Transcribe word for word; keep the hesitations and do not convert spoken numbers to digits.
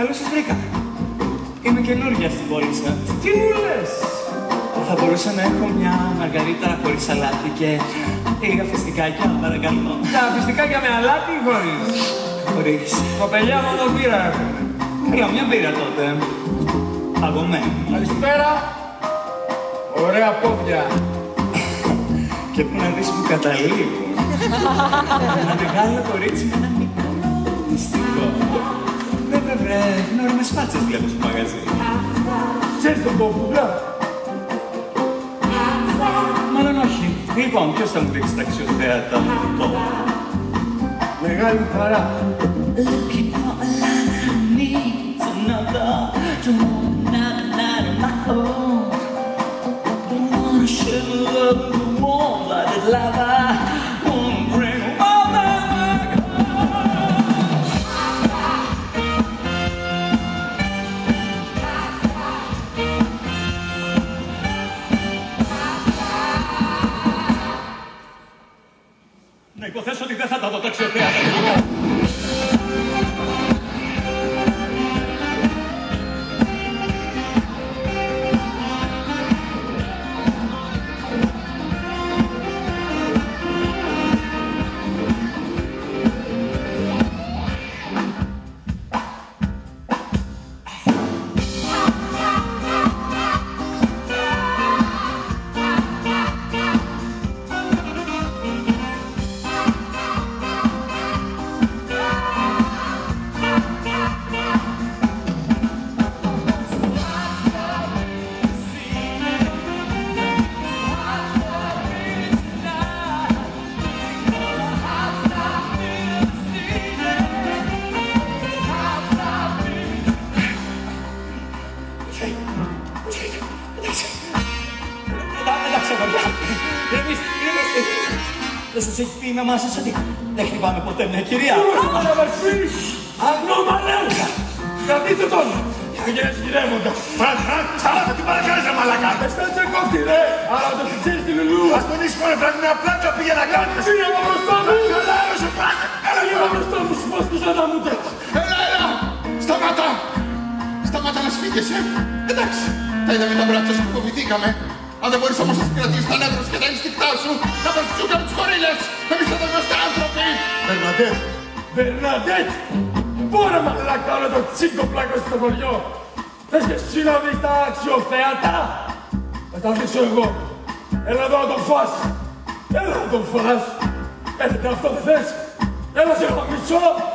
Καλώς σας βρήκα. Είμαι καινούργια στην πόλη σας. Τι μου λες? Θα μπορούσα να έχω μια μαργαρίταρα χωρίς σαλάτι και λίγα φιστικάκια, παρακαλώ. Τα φιστικάκια με αλάτι ή χωρίς? Χωρίς. Κοπελιά μόνο μπύρα έχουμε. Καλά, μια μπύρα τότε. Παγωμένη. Καλησπέρα. Ωραία πόδια. Και πού να δεις που καταλήγουν. Ένα μεγάλο κορίτσι με ένα μικρό μυστικό. Βέβαια, βρε, γνώριμες φάτσες βλέπω στο μαγαζί. Ξέρεις τον Κόμπουλα? Μάλλον όχι. Λοιπόν, ποιος θα μου δείξει τα αξιοθέατα το... Μεγάλη μου χαρά. Looking for a line that needs another. Don't want another of my own. Don't wanna share the love of the warm-blooded lover. Wanna bring all my work να υποθέσω ότι δεν θα τα δω το αξιοθέατα. Δεν σας έχει πει η μαμά σας ότι δεν χτυπάμε ποτέ μια κυρία. Ρώστε αδερφή! Αγνώμαλε! Κρατήστε τον! Γεγένες γυρεύοντα! Σταμάτα τι παρακάνεις ρε μαλακά! Εστάτσε κόφτη ρε! Άρα το ξέρεις τη Λουλού! Ας τον ήσυχο ρε φράγει μια πλάκα πήγε να κάνεις! Φύγε από μπροστά μου! Καλά έρωσε πλάκα! Φύγε από μπροστά μου! Σου πως να μου τρέξει! Έλα, έλα! Σταμάτα! Σταμάτα να σφίγγεσαι! Εντάξει! Θα είδαμε τα μπράτσια σου που φοβηθήκαμε! Αν δεν μπορείς όμως να κρατήσεις τα νεύρα και τα инстинκτά σου, να πας τσούκα με τους χωρίλες! Εμείς θα είμαστε άνθρωποι! Μπερναντέτ! Μπερναντέτ! Πόρα μαλάκα όλο το τσίγκο πλάκο στο χωριό! Θες και εσύ να δεις τα αξιοθέατα! Θα τα δείξω εγώ! Έλα εδώ να τον φας! Έλα να τον φας! Έρχεται αυτό δεν θες! Έλα σε γαμίσω!